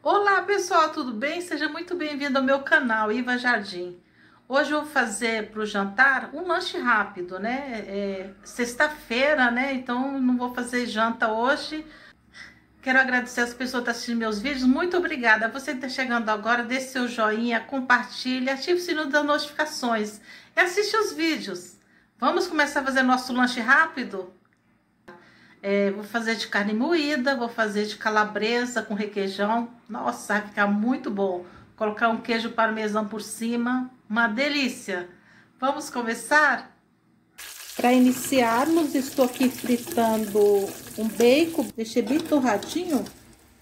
Olá pessoal, tudo bem? Seja muito bem-vindo ao meu canal Iva Jardim. Hoje eu vou fazer para o jantar um lanche rápido, né? Sexta-feira, né? Então não vou fazer janta hoje. Quero agradecer as pessoas que estão assistindo meus vídeos. Muito obrigada. Você que está chegando agora, deixe seu joinha, compartilhe, ative o sino das notificações e assiste os vídeos. Vamos começar a fazer nosso lanche rápido? Vou fazer de carne moída, vou fazer de calabresa com requeijão. Nossa, vai ficar muito bom. Colocar um queijo parmesão por cima, uma delícia. Vamos começar? Para iniciarmos, estou aqui fritando um bacon. Deixei bem torradinho. Um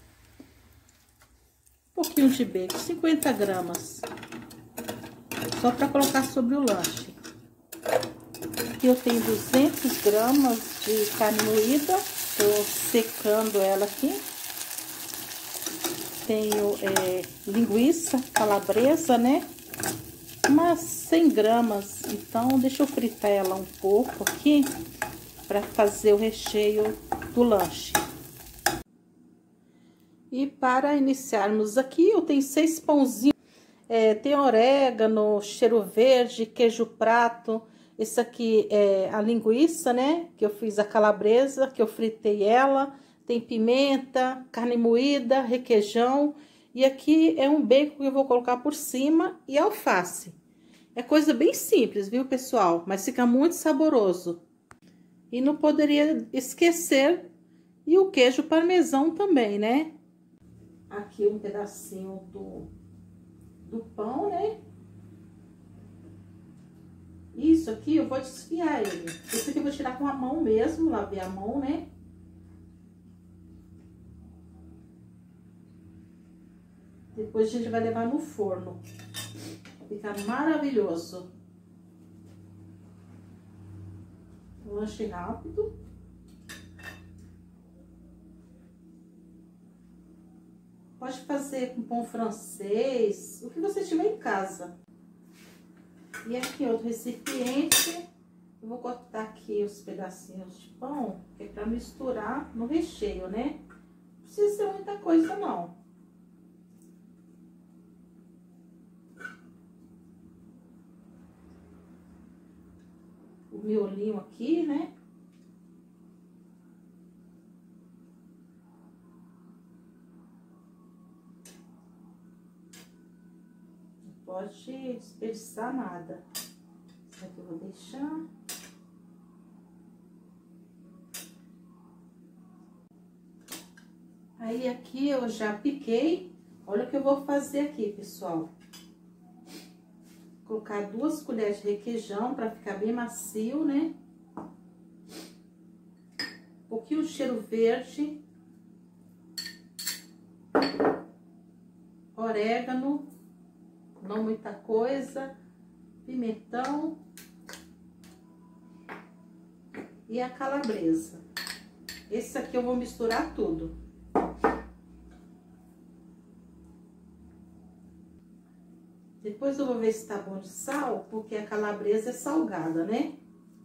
pouquinho de bacon, 50 gramas. Só para colocar sobre o lanche. Aqui eu tenho 200 gramas de carne moída. Estou secando ela aqui. Tenho linguiça calabresa, né? Umas 100 gramas. Então, deixa eu fritar ela um pouco aqui para fazer o recheio do lanche. E para iniciarmos aqui, eu tenho 6 pãozinhos. Tem orégano, cheiro verde, queijo prato. Esse aqui é a linguiça, né? Que eu fiz a calabresa, que eu fritei ela. Tem pimenta, carne moída, requeijão. E aqui é um bacon que eu vou colocar por cima e alface. É coisa bem simples, viu, pessoal? Mas fica muito saboroso. E não poderia esquecer e o queijo parmesão também, né? Aqui um pedacinho do pão, né? Isso aqui eu vou desfiar ele. Esse aqui eu vou tirar com a mão mesmo, lavei a mão, né? Depois a gente vai levar no forno. Fica maravilhoso. Um lanche rápido. Pode fazer com pão francês, o que você tiver em casa. E aqui outro recipiente, eu vou cortar aqui os pedacinhos de pão, que é para misturar no recheio, né? Não precisa ser muita coisa, não. O miolinho aqui, né? Pode desperdiçar nada. Isso aqui eu vou deixar. Aí aqui eu já piquei. Olha o que eu vou fazer aqui, pessoal. Vou colocar 2 colheres de requeijão para ficar bem macio, né? Um pouquinho de cheiro verde. Orégano. Não muita coisa, pimentão e a calabresa. Esse aqui eu vou misturar tudo. Depois eu vou ver se tá bom de sal, porque a calabresa é salgada, né?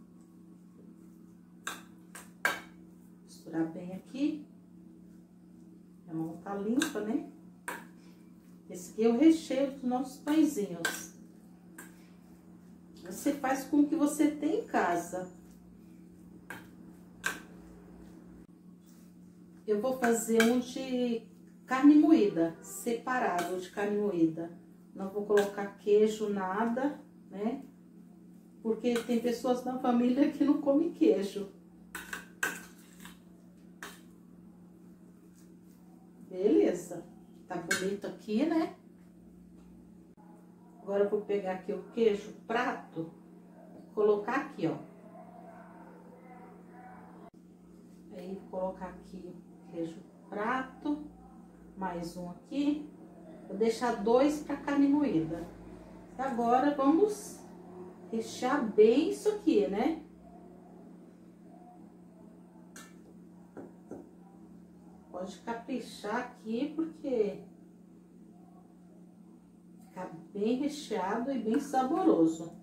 Misturar bem aqui. A mão tá limpa, né? Esse aqui é o recheio dos nossos pãezinhos. Você faz com o que você tem em casa. Eu vou fazer um de carne moída, separado de carne moída. Não vou colocar queijo, nada, né? Porque tem pessoas na família que não comem queijo. Beleza. Tá bonito aqui, né? Agora eu vou pegar aqui o queijo prato e colocar aqui, ó. Aí, vou colocar aqui o queijo prato, mais um aqui. Vou deixar 2 para carne moída. Agora, vamos rechear bem isso aqui, né? Pode caprichar aqui, porque fica bem recheado e bem saboroso.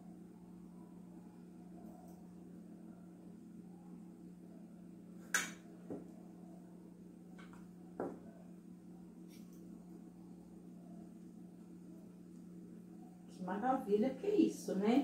Que maravilha que é isso, né?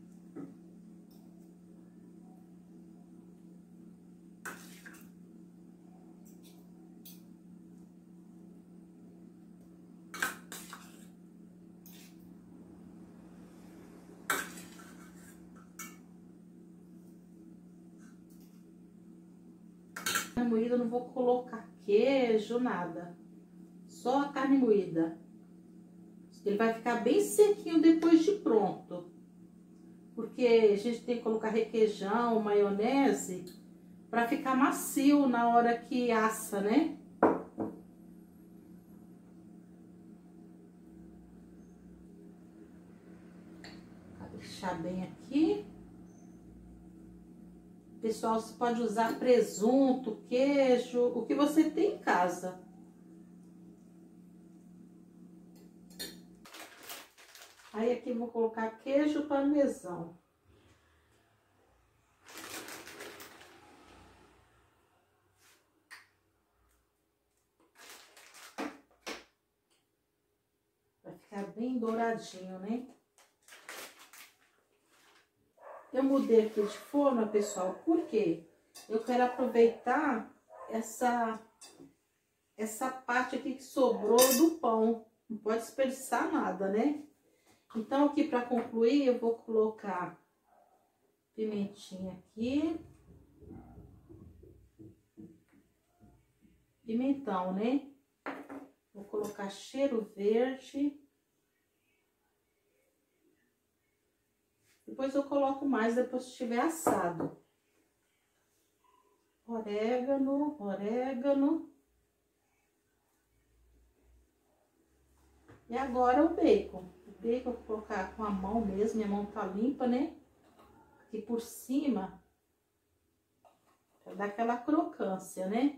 Carne moída, eu não vou colocar queijo, nada. Só a carne moída. Ele vai ficar bem sequinho depois de pronto. Porque a gente tem que colocar requeijão, maionese, para ficar macio na hora que assa, né? Vou deixar bem aqui. Pessoal, você pode usar presunto, queijo, o que você tem em casa. Aí aqui eu vou colocar queijo parmesão. Vai ficar bem douradinho, né? Eu mudei aqui de forma, pessoal, porque eu quero aproveitar essa parte aqui que sobrou do pão. Não pode desperdiçar nada, né? Então, aqui para concluir, eu vou colocar pimentinha aqui. Pimentão, né? Vou colocar cheiro verde. Depois eu coloco mais, depois que estiver assado. Orégano, orégano. E agora o bacon. O bacon eu vou colocar com a mão mesmo, minha mão tá limpa, né? Aqui por cima, pra dar aquela crocância, né?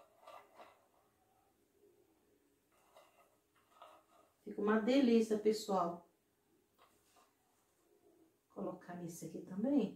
Fica uma delícia, pessoal. Vou colocar nesse aqui também.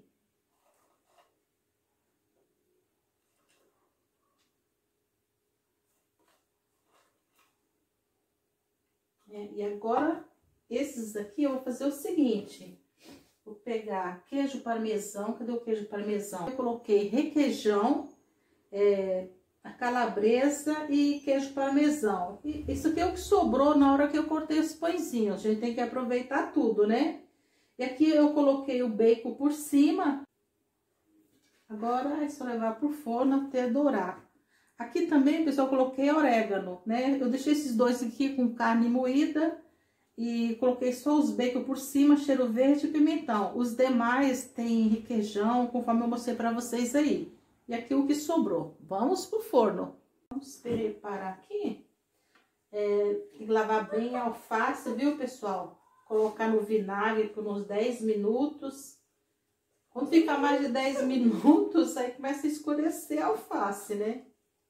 E agora, esses aqui eu vou fazer o seguinte. Vou pegar queijo parmesão. Cadê o queijo parmesão? Eu coloquei requeijão, a calabresa e queijo parmesão. E isso aqui é o que sobrou na hora que eu cortei os pãezinhos. A gente tem que aproveitar tudo, né? E aqui eu coloquei o bacon por cima. Agora é só levar pro forno até dourar. Aqui também, pessoal, eu coloquei orégano, né? Eu deixei esses dois aqui com carne moída e coloquei só os bacon por cima, cheiro verde e pimentão. Os demais tem requeijão, conforme eu mostrei pra vocês aí. E aqui o que sobrou. Vamos pro forno. Vamos preparar aqui. Tem que lavar bem a alface, viu, pessoal? Colocar no vinagre por uns 10 minutos. Quando ficar mais de 10 minutos, aí começa a escurecer a alface, né?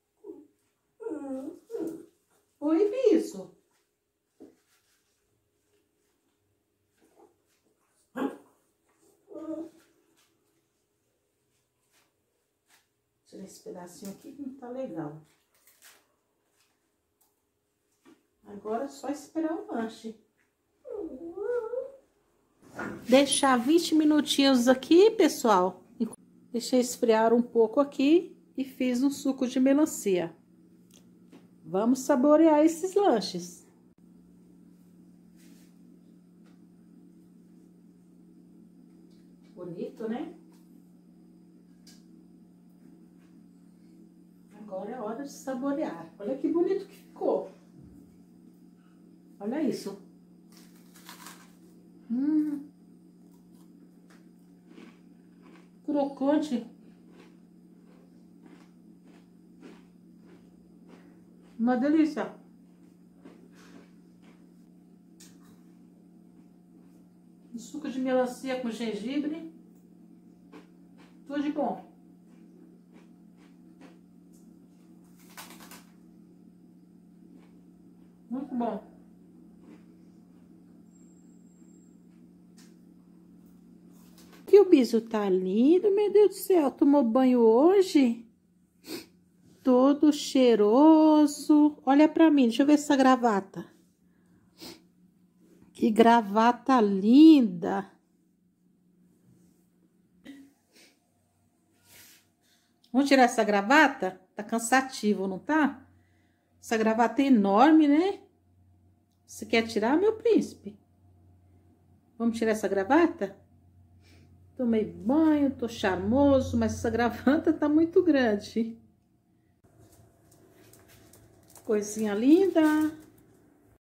Oi, bicho. Tirar esse pedacinho aqui que não tá legal. Agora é só esperar o lanche. Deixar 20 minutinhos aqui, pessoal. Deixei esfriar um pouco aqui e fiz um suco de melancia. Vamos saborear esses lanches. Bonito, né? Agora é hora de saborear. Olha que bonito que ficou. Olha isso. Crocante. Uma delícia. Um suco de melancia com gengibre. Tudo de bom. Muito bom. Que o bicho tá lindo, meu Deus do céu. Tomou banho hoje? Todo cheiroso. Olha pra mim, deixa eu ver essa gravata. Que gravata linda! Vamos tirar essa gravata? Tá cansativo, não tá? Essa gravata é enorme, né? Você quer tirar, meu príncipe? Vamos tirar essa gravata? Tomei banho, tô charmoso, mas essa gravata tá muito grande. Coisinha linda.